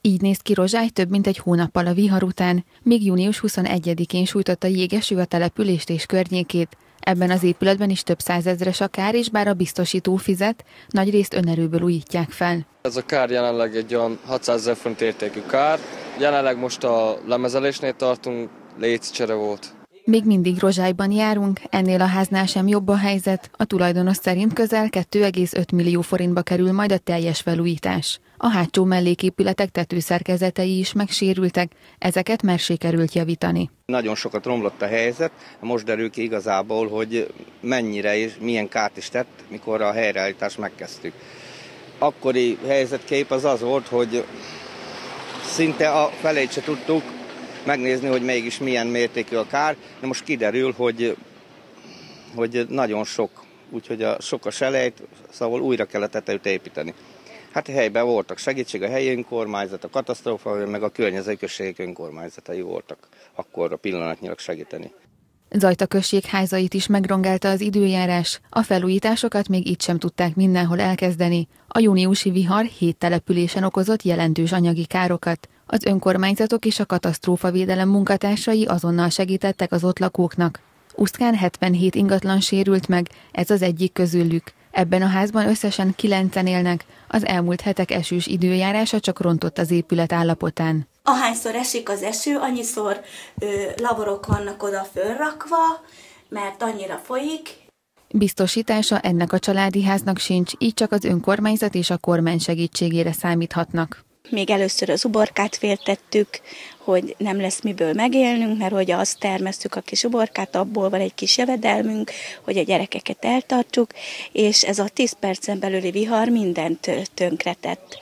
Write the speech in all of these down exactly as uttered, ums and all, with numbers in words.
Így néz ki Rozsály több mint egy hónappal a vihar után, még június huszonegyedikén sújtotta jégeső a települést és környékét. Ebben az épületben is több százezres a kár, és bár a biztosító fizet, nagyrészt önerőből újítják fel. Ez a kár jelenleg egy olyan hatszázezer forint értékű kár. Jelenleg most a lemezelésnél tartunk, léccsere volt. Még mindig Rozsályban járunk, ennél a háznál sem jobb a helyzet. A tulajdonos szerint közel két egész öt millió forintba kerül majd a teljes felújítás. A hátsó melléképületek tetőszerkezetei is megsérültek, ezeket már sikerült javítani. Nagyon sokat romlott a helyzet, most derül ki igazából, hogy mennyire és milyen kárt is tett, mikor a helyreállítást megkezdtük. Akkori helyzetkép az az volt, hogy szinte a felét se tudtuk megnézni, hogy mégis milyen mértékű a kár, de most kiderül, hogy, hogy nagyon sok, úgyhogy a sok a selejt, szóval újra kellett tetejét építeni. Hát a helyben voltak segítség, a helyi önkormányzat, a katasztrófa, meg a környező községek önkormányzatai voltak akkor a pillanatnyilag segíteni. Zajta község házait is megrongálta az időjárás, a felújításokat még itt sem tudták mindenhol elkezdeni. A júniusi vihar hét településen okozott jelentős anyagi károkat. Az önkormányzatok és a katasztrófavédelem munkatársai azonnal segítettek az ott lakóknak. Usztkán hetvenhét ingatlan sérült meg, ez az egyik közülük. Ebben a házban összesen kilencen élnek, az elmúlt hetek esős időjárása csak rontott az épület állapotán. Ahányszor esik az eső, annyiszor ö, laborok vannak oda fölrakva, mert annyira folyik. Biztosítása ennek a családi háznak sincs, így csak az önkormányzat és a kormány segítségére számíthatnak. Még először az uborkát féltettük, hogy nem lesz miből megélnünk, mert hogy azt termesztük a kis uborkát, abból van egy kis jövedelmünk, hogy a gyerekeket eltartsuk, és ez a tíz percen belüli vihar mindent tönkretett.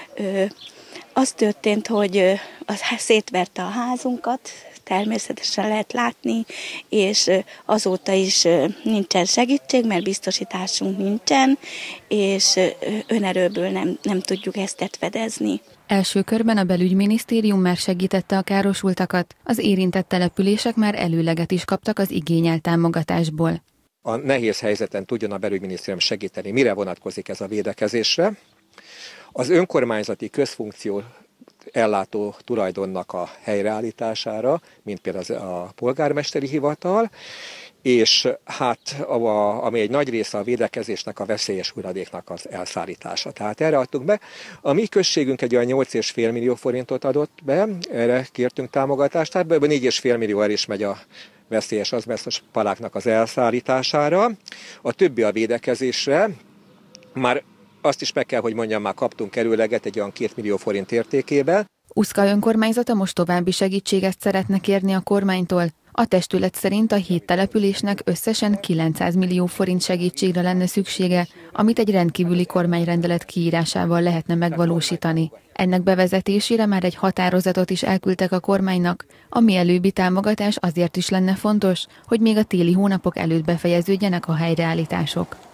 Az történt, hogy az szétverte a házunkat, természetesen lehet látni, és azóta is nincsen segítség, mert biztosításunk nincsen, és önerőből nem, nem tudjuk ezt fedezni. Első körben a belügyminisztérium már segítette a károsultakat, az érintett települések már előleget is kaptak az igényelt támogatásból. A nehéz helyzeten tudjon a belügyminisztérium segíteni. Mire vonatkozik ez a védekezésre? Az önkormányzati közfunkció ellátó tulajdonnak a helyreállítására, mint például a polgármesteri hivatal, és hát a, ami egy nagy része a védekezésnek, a veszélyes hulladéknak az elszállítása. Tehát erre adtuk be. A mi községünk egy olyan nyolc egész öt millió forintot adott be, erre kértünk támogatást, tehát ebből négy egész öt millió el is megy a veszélyes azbesztos paláknak az elszállítására. A többi a védekezésre. Már azt is meg kell, hogy mondjam, már kaptunk előleget egy olyan két millió forint értékében. Uszka önkormányzata most további segítséget szeretne kérni a kormánytól. A testület szerint a hét településnek összesen kilencszáz millió forint segítségre lenne szüksége, amit egy rendkívüli kormányrendelet kiírásával lehetne megvalósítani. Ennek bevezetésére már egy határozatot is elküldtek a kormánynak. A mielőbbi támogatás azért is lenne fontos, hogy még a téli hónapok előtt befejeződjenek a helyreállítások.